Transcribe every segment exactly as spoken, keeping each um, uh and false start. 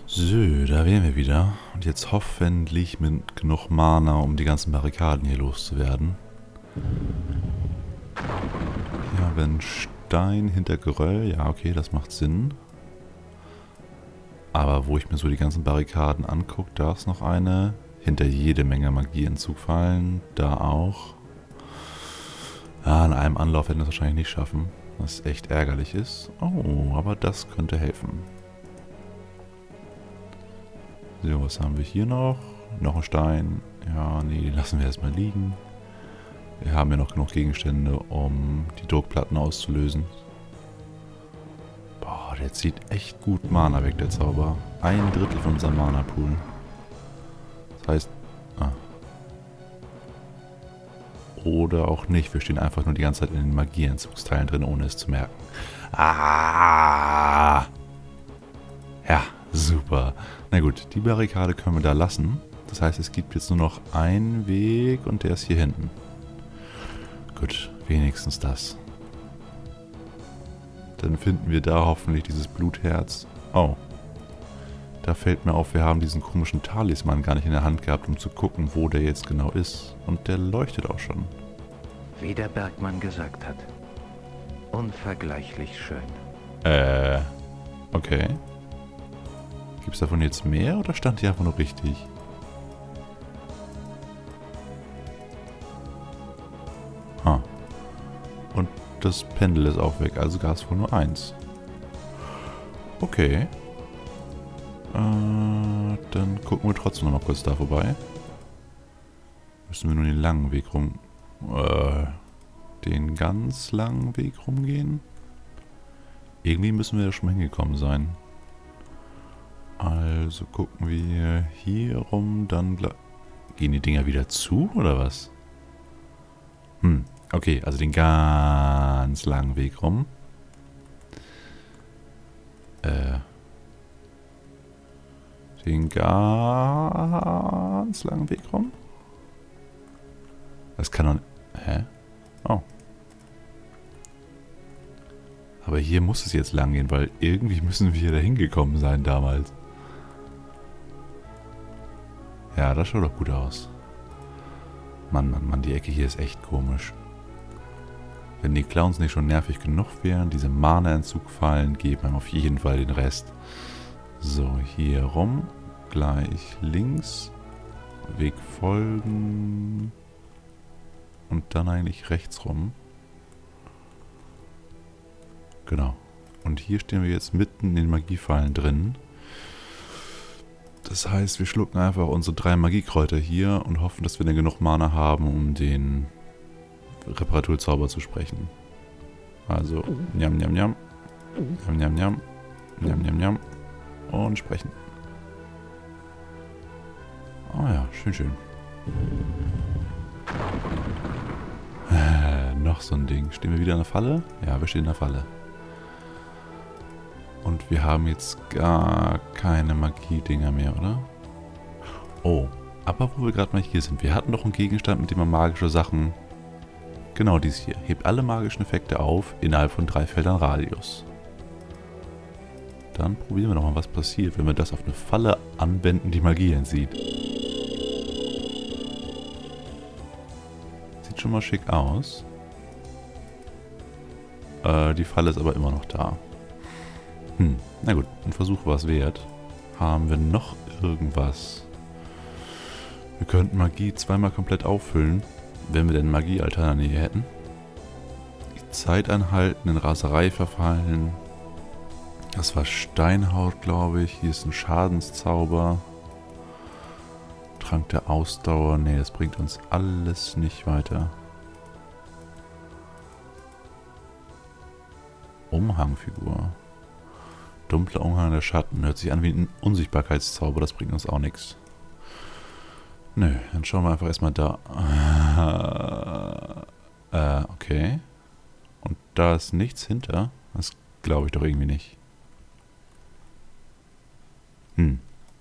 So, da wären wir wieder. Und jetzt hoffentlich mit genug Mana, um die ganzen Barrikaden hier loszuwerden. Hier haben wir einen Stein hinter Geröll. Ja, okay, das macht Sinn. Aber wo ich mir so die ganzen Barrikaden angucke, da ist noch eine. Hinter jede Menge Magieentzugfallen. Da auch. Ja, in einem Anlauf werden wir das wahrscheinlich nicht schaffen. Was echt ärgerlich ist. Oh, aber das könnte helfen. So, was haben wir hier noch? Noch ein Stein. Ja, nee, lassen wir erstmal liegen. Wir haben ja noch genug Gegenstände, um die Druckplatten auszulösen. Boah, der zieht echt gut Mana weg, der Zauber. Ein Drittel von unserem Mana-Pool. Das heißt... Ah. Oder auch nicht. Wir stehen einfach nur die ganze Zeit in den Magieenzugsteilen drin, ohne es zu merken. Ah! Ja, super. Na gut, die Barrikade können wir da lassen. Das heißt, es gibt jetzt nur noch einen Weg und der ist hier hinten. Gut, wenigstens das. Dann finden wir da hoffentlich dieses Blutherz. Oh. Da fällt mir auf, wir haben diesen komischen Talisman gar nicht in der Hand gehabt, um zu gucken, wo der jetzt genau ist. Und der leuchtet auch schon. Wie der Bergmann gesagt hat. Unvergleichlich schön. Äh, okay. Gibt es davon jetzt mehr oder stand die einfach nur richtig? Ah. Und das Pendel ist auch weg, also gab es wohl nur eins. Okay. Äh, dann gucken wir trotzdem noch mal kurz da vorbei. Müssen wir nur den langen Weg rum... Äh, den ganz langen Weg rumgehen? Irgendwie müssen wir ja schon hingekommen sein. Also gucken wir hier rum, dann... Gehen die Dinger wieder zu, oder was? Hm, okay, also den ganz langen Weg rum. Äh... Den ganz langen Weg rum? Das kann doch... Hä? Oh. Aber hier muss es jetzt lang gehen, weil irgendwie müssen wir da hingekommen sein damals. Ja, das schaut doch gut aus. Mann, Mann, Mann, die Ecke hier ist echt komisch. Wenn die Clowns nicht schon nervig genug wären, diese Mana-Entzugfallen geben einem auf jeden Fall den Rest. So, hier rum. Gleich links. Weg folgen. Und dann eigentlich rechts rum. Genau. Und hier stehen wir jetzt mitten in den Magiefallen drin. Das heißt, wir schlucken einfach unsere drei Magiekräuter hier und hoffen, dass wir dann genug Mana haben, um den Reparaturzauber zu sprechen. Also, njam, njam, njam. Njam, njam, njam. Njam, njam, njam. Und sprechen. Oh ja, schön, schön. Äh, noch so ein Ding. Stehen wir wieder in der Falle? Ja, wir stehen in der Falle. Und wir haben jetzt gar keine Magie-Dinger mehr, oder? Oh, aber wo wir gerade mal hier sind. Wir hatten doch einen Gegenstand, mit dem man magische Sachen... Genau, dies hier. Hebt alle magischen Effekte auf innerhalb von drei Feldern Radius. Dann probieren wir doch mal, was passiert, wenn wir das auf eine Falle anwenden, die Magie entzieht. Sieht schon mal schick aus. Äh, die Falle ist aber immer noch da. Hm, na gut, ein Versuch war es wert. Haben wir noch irgendwas? Wir könnten Magie zweimal komplett auffüllen, wenn wir denn Magiealtar in der Nähe hätten. Die Zeit anhalten, in Raserei verfallen. Das war Steinhaut, glaube ich. Hier ist ein Schadenszauber. Trank der Ausdauer. Ne, das bringt uns alles nicht weiter. Umhangfigur. Dunkler Umhang der Schatten. Hört sich an wie ein Unsichtbarkeitszauber. Das bringt uns auch nichts. Nö, dann schauen wir einfach erstmal da. Äh, okay. Und da ist nichts hinter. Das glaube ich doch irgendwie nicht. Hm.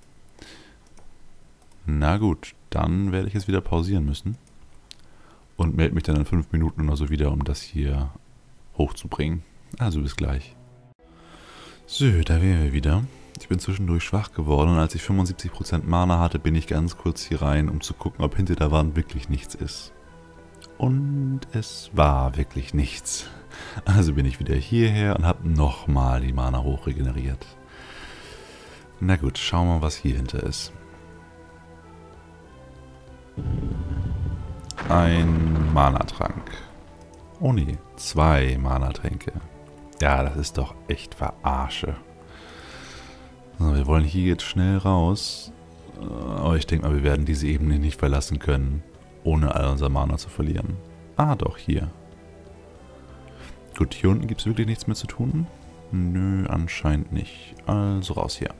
Na gut, dann werde ich jetzt wieder pausieren müssen. Und melde mich dann in fünf Minuten oder so wieder, um das hier hochzubringen. Also bis gleich. So, da wären wir wieder. Ich bin zwischendurch schwach geworden und als ich fünfundsiebzig Prozent Mana hatte, bin ich ganz kurz hier rein, um zu gucken, ob hinter der Wand wirklich nichts ist. Und es war wirklich nichts. Also bin ich wieder hierher und habe nochmal die Mana hoch regeneriert. Na gut, schauen wir mal, was hier hinter ist. Ein Mana-Trank. Oh nee, zwei Mana-Tränke. Ja, das ist doch echt Verarsche. So, wir wollen hier jetzt schnell raus. Aber ich denke mal, wir werden diese Ebene nicht verlassen können, ohne all unser Mana zu verlieren. Ah, doch, hier. Gut, hier unten gibt es wirklich nichts mehr zu tun? Nö, anscheinend nicht. Also raus hier.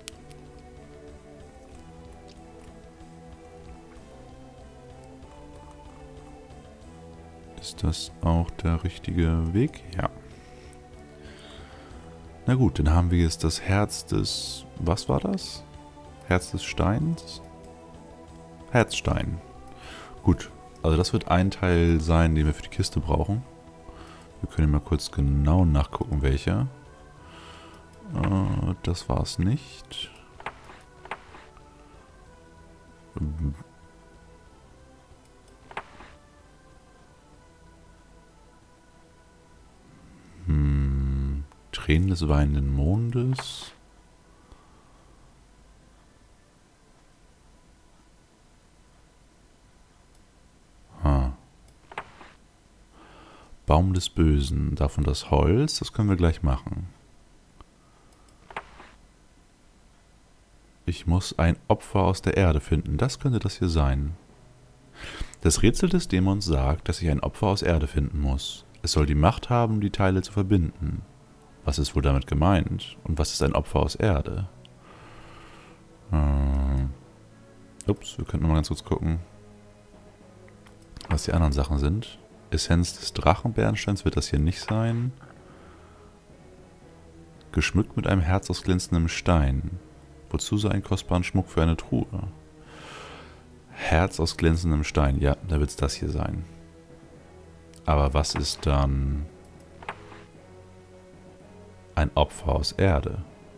Ist das auch der richtige Weg? Ja. Na gut, dann haben wir jetzt das Herz des... Was war das? Herz des Steins? Herzstein. Gut, also das wird ein Teil sein, den wir für die Kiste brauchen. Wir können mal kurz genau nachgucken, welcher. Äh, das war es nicht. Hm, Tränen des weinenden Mondes. Ha. Baum des Bösen. Davon das Holz, das können wir gleich machen. Ich muss ein Opfer aus der Erde finden. Das könnte das hier sein. Das Rätsel des Dämons sagt, dass ich ein Opfer aus Erde finden muss. Es soll die Macht haben, die Teile zu verbinden. Was ist wohl damit gemeint? Und was ist ein Opfer aus Erde? Hm. Ups, wir könnten mal ganz kurz gucken, was die anderen Sachen sind. Essenz des Drachenbernsteins wird das hier nicht sein. Geschmückt mit einem Herz aus glänzendem Stein. Wozu so einen kostbaren Schmuck für eine Truhe? Herz aus glänzendem Stein. Ja, da wird es das hier sein. Aber was ist dann ein Opfer aus Erde?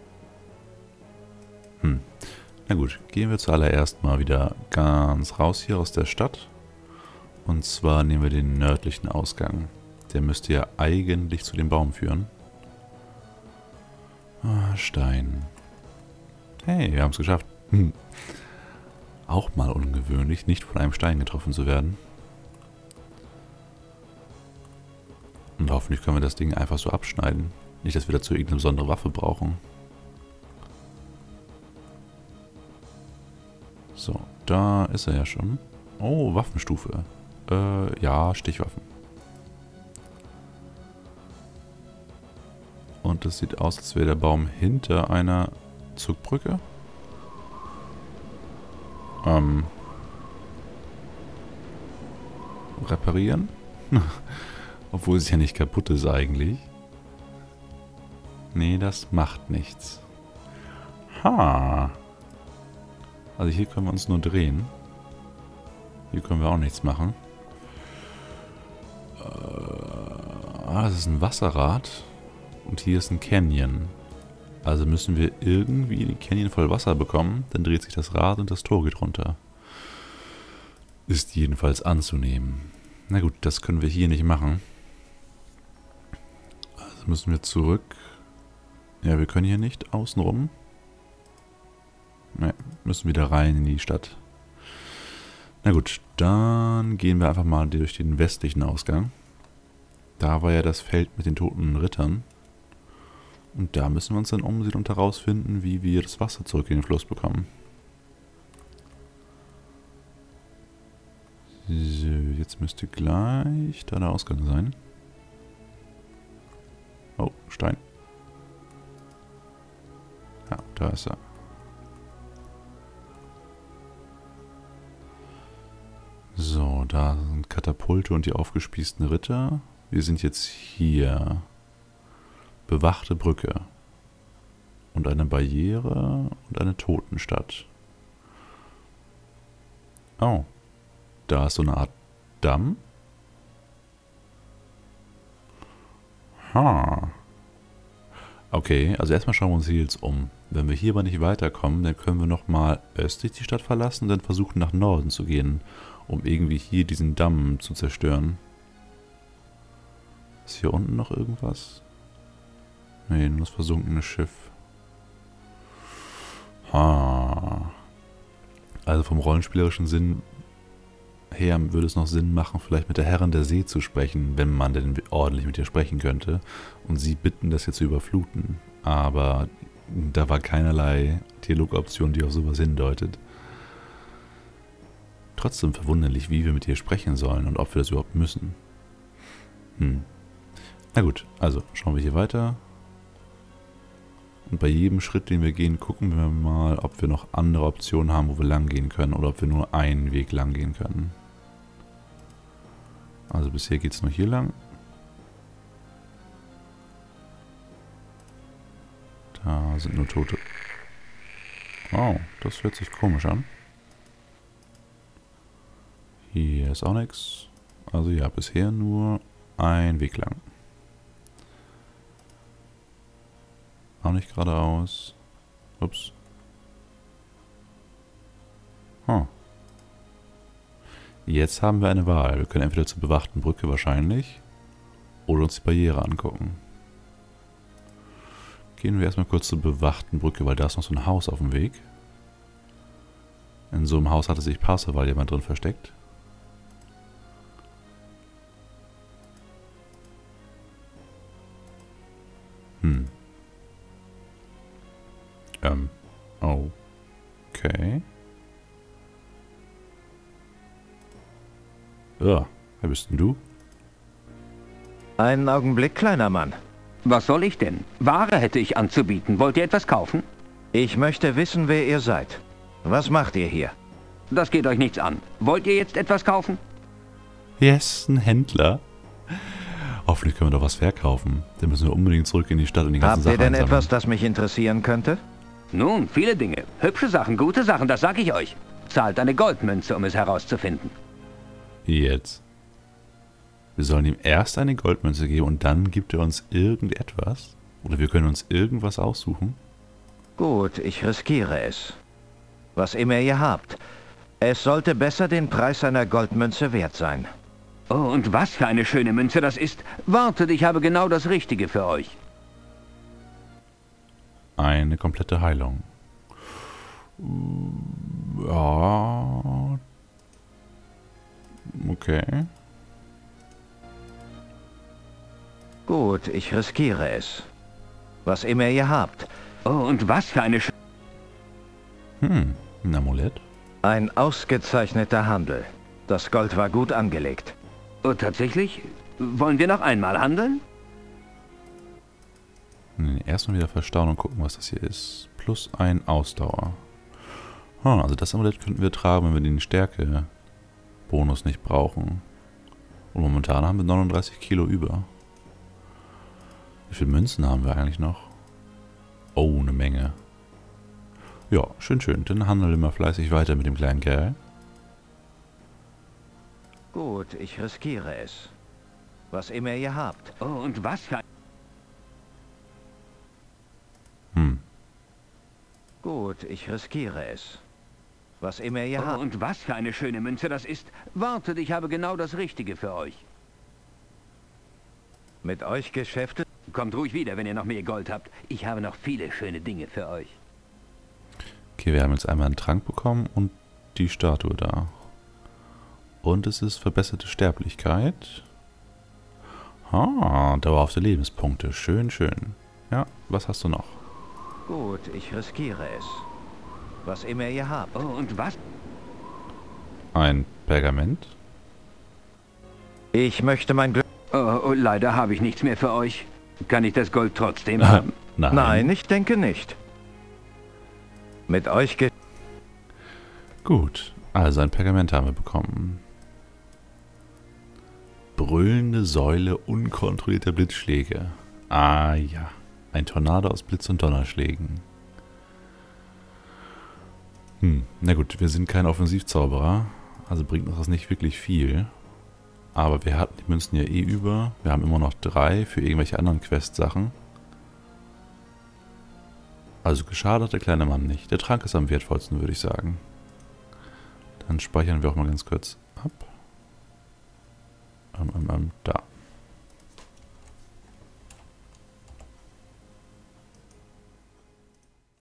Hm. Na gut, gehen wir zuallererst mal wieder ganz raus hier aus der Stadt. Und zwar nehmen wir den nördlichen Ausgang. Der müsste ja eigentlich zu dem Baum führen. Ah, Stein. Hey, wir haben es geschafft. Hm. Auch mal ungewöhnlich, nicht von einem Stein getroffen zu werden. Und hoffentlich können wir das Ding einfach so abschneiden. Nicht, dass wir dazu irgendeine besondere Waffe brauchen. So, da ist er ja schon. Oh, Waffenstufe. Äh, ja, Stichwaffen. Und das sieht aus, als wäre der Baum hinter einer Zugbrücke. Ähm. Reparieren? Obwohl es ja nicht kaputt ist eigentlich. Nee, das macht nichts. Ha. Also hier können wir uns nur drehen. Hier können wir auch nichts machen. Äh, ah, das ist ein Wasserrad. Und hier ist ein Canyon. Also müssen wir irgendwie den Canyon voll Wasser bekommen. Dann dreht sich das Rad und das Tor geht runter. Ist jedenfalls anzunehmen. Na gut, das können wir hier nicht machen. Also müssen wir zurück. Ja, wir können hier nicht außenrum. Ne, müssen wieder rein in die Stadt. Na gut, dann gehen wir einfach mal durch den westlichen Ausgang. Da war ja das Feld mit den toten Rittern. Und da müssen wir uns dann umsehen und herausfinden, wie wir das Wasser zurück in den Fluss bekommen. So, jetzt müsste gleich da der Ausgang sein. Oh, Stein. Ja, da ist er. So, da sind Katapulte und die aufgespießten Ritter. Wir sind jetzt hier. Bewachte Brücke. Und eine Barriere und eine Totenstadt. Oh. Da ist so eine Art Damm. Ha. Okay, also erstmal schauen wir uns hier jetzt um. Wenn wir hier aber nicht weiterkommen, dann können wir nochmal östlich die Stadt verlassen und dann versuchen nach Norden zu gehen, um irgendwie hier diesen Damm zu zerstören. Ist hier unten noch irgendwas? Nee, nur das versunkene Schiff. Ha. Also vom rollenspielerischen Sinn her würde es noch Sinn machen, vielleicht mit der Herrin der See zu sprechen, wenn man denn ordentlich mit ihr sprechen könnte und sie bitten, das hier zu überfluten. Aber da war keinerlei Dialogoption, die auf sowas hindeutet. Trotzdem verwunderlich, wie wir mit ihr sprechen sollen und ob wir das überhaupt müssen. Hm. Na gut, also schauen wir hier weiter. Und bei jedem Schritt, den wir gehen, gucken wir mal, ob wir noch andere Optionen haben, wo wir lang gehen können oder ob wir nur einen Weg lang gehen können. Also bisher geht es nur hier lang. Da sind nur Tote. Wow, das hört sich komisch an. Hier ist auch nichts. Also ja, bisher nur ein Weg lang. Auch nicht geradeaus. Ups. Huh. Jetzt haben wir eine Wahl. Wir können entweder zur bewachten Brücke wahrscheinlich oder uns die Barriere angucken. Gehen wir erstmal kurz zur bewachten Brücke, weil da ist noch so ein Haus auf dem Weg. In so einem Haus hatte sich Parseval jemand drin versteckt. Hm. Ähm. Okay. Ja, wer bist denn du? Einen Augenblick, kleiner Mann. Was soll ich denn? Ware hätte ich anzubieten. Wollt ihr etwas kaufen? Ich möchte wissen, wer ihr seid. Was macht ihr hier? Das geht euch nichts an. Wollt ihr jetzt etwas kaufen? Yes, ein Händler. Hoffentlich können wir doch was verkaufen. Dann müssen wir unbedingt zurück in die Stadt und die ganzen Habt Sachen ihr denn einsammeln. etwas, das mich interessieren könnte? Nun, viele Dinge. Hübsche Sachen, gute Sachen, das sag ich euch. Zahlt eine Goldmünze, um es herauszufinden. Jetzt. Wir sollen ihm erst eine Goldmünze geben und dann gibt er uns irgendetwas? Oder wir können uns irgendwas aussuchen? Gut, ich riskiere es. Was immer ihr habt. Es sollte besser den Preis einer Goldmünze wert sein. Oh, und was für eine schöne Münze das ist. Wartet, ich habe genau das Richtige für euch. Eine komplette Heilung. Ja. Okay. Gut, ich riskiere es. Was immer ihr habt. Oh, und was für eine schöne... Hm, ein Amulett. Ein ausgezeichneter Handel. Das Gold war gut angelegt. Oh, tatsächlich? Wollen wir noch einmal handeln? Nee, erstmal wieder verstauen und gucken, was das hier ist. Plus ein Ausdauer. Hm, also das Amulett könnten wir tragen, wenn wir den Stärke-Bonus nicht brauchen. Und momentan haben wir neununddreißig Kilo über. Wie viele Münzen haben wir eigentlich noch? Oh, eine Menge. Ja, schön, schön. Dann handeln wir fleißig weiter mit dem kleinen Kerl. Gut, ich riskiere es. Was immer ihr habt. Oh, und was für ein... Hm. Gut, ich riskiere es. Was immer ihr Oh, habt. und was für eine schöne Münze das ist. Wartet, ich habe genau das Richtige für euch. Mit euch Geschäfte? Kommt ruhig wieder, wenn ihr noch mehr Gold habt. Ich habe noch viele schöne Dinge für euch. Okay, wir haben jetzt einmal einen Trank bekommen und die Statue da. Und es ist verbesserte Sterblichkeit. Ah, dauerhafte Lebenspunkte. Schön, schön. Ja, was hast du noch? Gut, ich riskiere es. Was immer ihr habt. Oh, und was? Ein Pergament? Ich möchte mein Glück... Oh, oh, leider habe ich nichts mehr für euch. Kann ich das Gold trotzdem haben? Nein. Nein, ich denke nicht. Mit euch ge... Gut, also ein Pergament haben wir bekommen. Brüllende Säule unkontrollierter Blitzschläge. Ah ja, ein Tornado aus Blitz- und Donnerschlägen. Hm, na gut, wir sind kein Offensivzauberer, also bringt uns das nicht wirklich viel. Aber wir hatten die Münzen ja eh über. Wir haben immer noch drei für irgendwelche anderen Quest-Sachen. Also geschadet hat der kleine Mann nicht. Der Trank ist am wertvollsten, würde ich sagen. Dann speichern wir auch mal ganz kurz